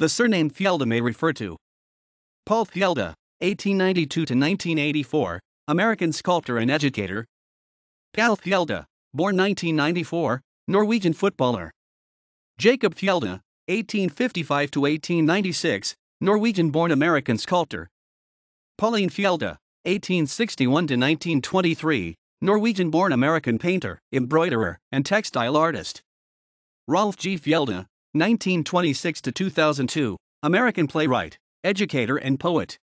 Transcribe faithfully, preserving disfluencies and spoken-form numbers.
The surname Fjelde may refer to Pål Fjelde, eighteen ninety-two to nineteen eighty-four, American sculptor and educator. Pål Fjelde, born nineteen ninety-four, Norwegian footballer. Jacob Fjelde, eighteen fifty-five to eighteen ninety-six, Norwegian-born American sculptor. Pauline Fjelde, eighteen sixty-one to nineteen twenty-three, Norwegian-born American painter, embroiderer, and textile artist. Rolf G. Fjelde, nineteen twenty-six to two thousand two, American playwright, educator and poet.